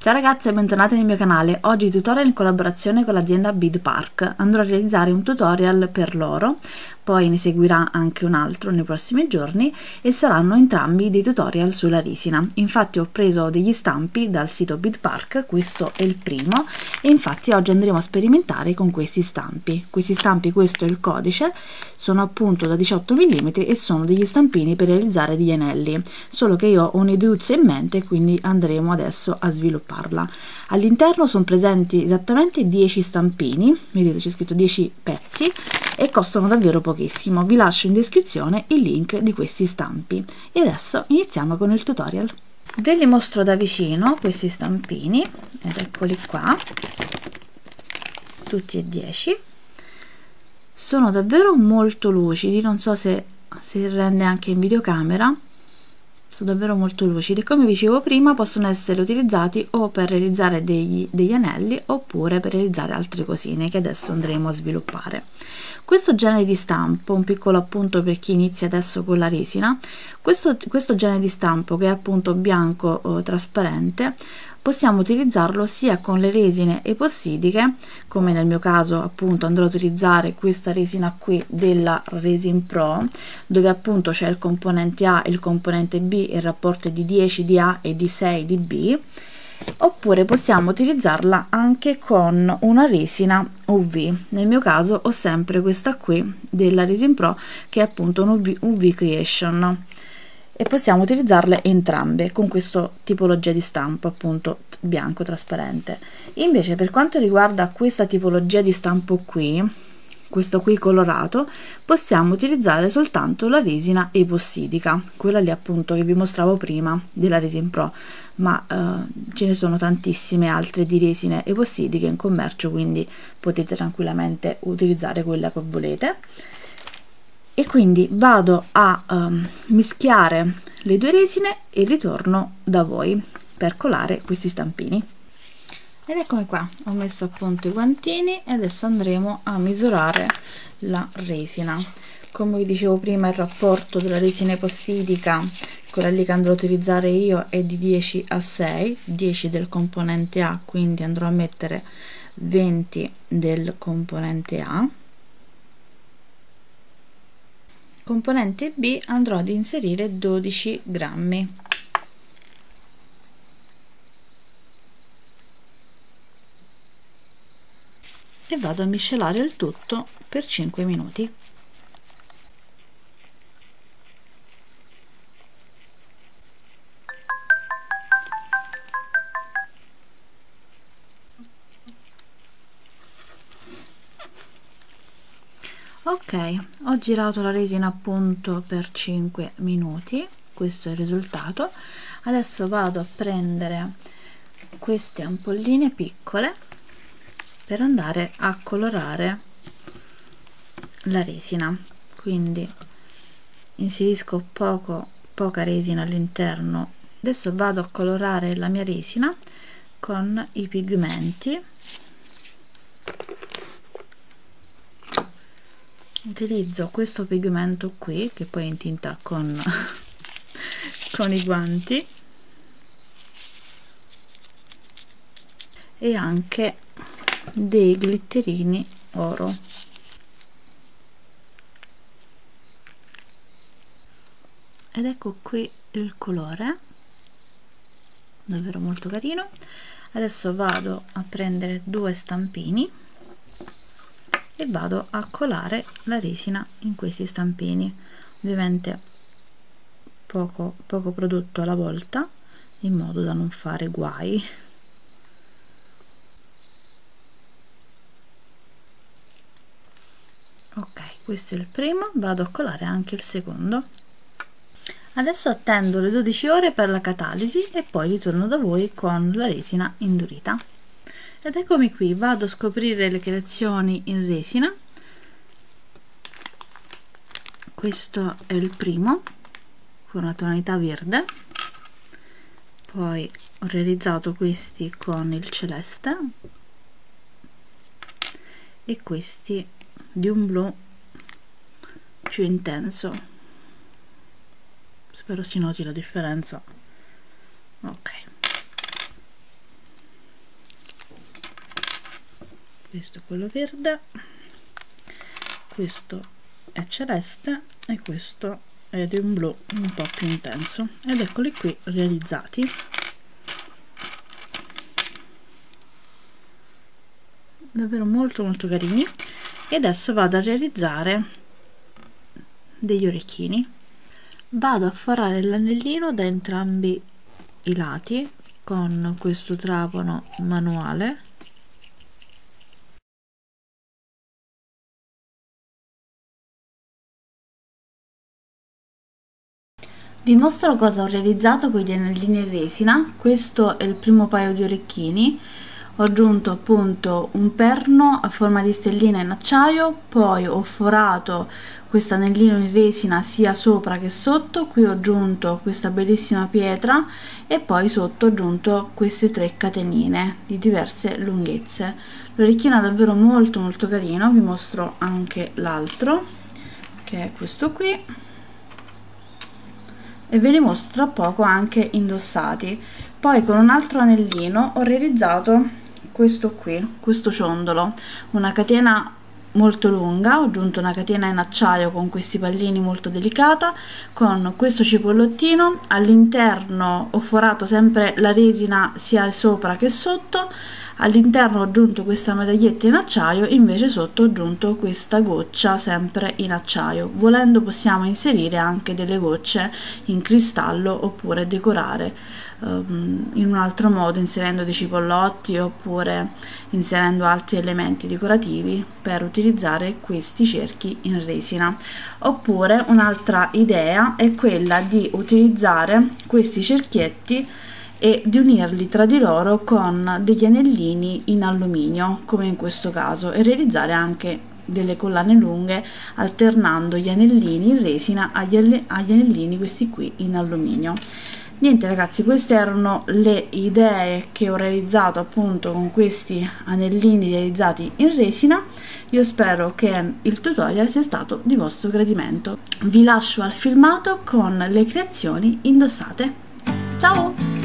Ciao ragazze e bentornate nel mio canale. Oggi tutorial in collaborazione con l'azienda Beadpark. Andrò a realizzare un tutorial per loro, poi ne seguirà anche un altro nei prossimi giorni e saranno entrambi dei tutorial sulla resina. Infatti ho preso degli stampi dal sito Beadpark, questo è il primo, e infatti oggi andremo a sperimentare con questi stampi. Questo è il codice, sono appunto da 18 mm e sono degli stampini per realizzare degli anelli, solo che io ho un'ideuzza in mente, quindi andremo adesso a svilupparla. All'interno sono presenti esattamente 10 stampini, vedete c'è scritto 10 pezzi e costano davvero pochissimo. Vi lascio in descrizione il link di questi stampi e adesso iniziamo con il tutorial. Ve li mostro da vicino questi stampini ed eccoli qua, tutti e 10. Sono davvero molto lucidi, non so se si rende anche in videocamera. Sono davvero molto lucidi, come vi dicevo prima possono essere utilizzati o per realizzare degli anelli oppure per realizzare altre cosine che adesso andremo a sviluppare. Questo genere di stampo, un piccolo appunto per chi inizia adesso con la resina, questo genere di stampo che è appunto bianco trasparente, possiamo utilizzarlo sia con le resine epossidiche, come nel mio caso appunto andrò a utilizzare questa resina qui della Resin Pro, dove appunto c'è il componente A e il componente B, il rapporto è di 10 di A e di 6 di B, oppure possiamo utilizzarla anche con una resina UV. Nel mio caso ho sempre questa qui della Resin Pro, che è appunto un UV Creation, e possiamo utilizzarle entrambe con questa tipologia di stampo appunto bianco trasparente. Invece per quanto riguarda questa tipologia di stampo qui, questo qui colorato, possiamo utilizzare soltanto la resina epossidica, quella lì appunto che vi mostravo prima della Resin Pro, ma ce ne sono tantissime altre di resine epossidiche in commercio, quindi potete tranquillamente utilizzare quella che volete. E quindi vado a mischiare le due resine e ritorno da voi per colare questi stampini. Ed eccomi qua, ho messo appunto i guantini e adesso andremo a misurare la resina. Come vi dicevo prima, il rapporto della resina epossidica, quella lì che andrò a utilizzare io, è di 10 a 6, 10 del componente A, quindi andrò a mettere 20 del componente A. Componente B andrò ad inserire 12 grammi. E vado a miscelare il tutto per 5 minuti. Ok, ho girato la resina appunto per 5 minuti, questo è il risultato. Adesso vado a prendere queste ampolline piccole per andare a colorare la resina, quindi inserisco poca resina all'interno. Adesso vado a colorare la mia resina con i pigmenti. Utilizzo questo pigmento qui che poi è in tinta con con i guanti, e anche dei glitterini oro. Ed ecco qui il colore, davvero molto carino. Adesso vado a prendere due stampini e vado a colare la resina in questi stampini, ovviamente poco prodotto alla volta in modo da non fare guai. Ok, questo è il primo, vado a colare anche il secondo. Adesso attendo le 12 ore per la catalisi e poi ritorno da voi con la resina indurita. Ed eccomi qui, vado a scoprire le creazioni in resina. Questo è il primo con la tonalità verde, poi ho realizzato questi con il celeste e questi di un blu più intenso. Spero si noti la differenza. Ok, questo è quello verde, questo è celeste e questo è di un blu un po' più intenso, ed eccoli qui realizzati. Davvero molto molto carini. E adesso vado a realizzare degli orecchini. Vado a forare l'anellino da entrambi i lati con questo trapano manuale. Vi mostro cosa ho realizzato con gli anellini in resina. Questo è il primo paio di orecchini. Ho aggiunto appunto un perno a forma di stellina in acciaio, poi ho forato questo anellino in resina sia sopra che sotto. Qui ho aggiunto questa bellissima pietra e poi sotto ho aggiunto queste 3 catenine di diverse lunghezze. L'orecchino è davvero molto molto carino. Vi mostro anche l'altro, che è questo qui, e ve li mostro tra poco anche indossati. Poi con un altro anellino ho realizzato questo qui, questo ciondolo, una catena molto lunga. Ho aggiunto una catena in acciaio con questi pallini molto delicata, con questo cipollottino. All'interno ho forato sempre la resina sia sopra che sotto. All'interno ho aggiunto questa medaglietta in acciaio, invece sotto ho aggiunto questa goccia sempre in acciaio. Volendo possiamo inserire anche delle gocce in cristallo oppure decorare in un altro modo, inserendo dei cipollotti oppure inserendo altri elementi decorativi per utilizzare questi cerchi in resina. Oppure un'altra idea è quella di utilizzare questi cerchietti e di unirli tra di loro con degli anellini in alluminio, come in questo caso, e realizzare anche delle collane lunghe alternando gli anellini in resina agli anellini questi qui in alluminio. Niente ragazzi, queste erano le idee che ho realizzato appunto con questi anellini realizzati in resina. Io spero che il tutorial sia stato di vostro gradimento. Vi lascio al filmato con le creazioni indossate. Ciao!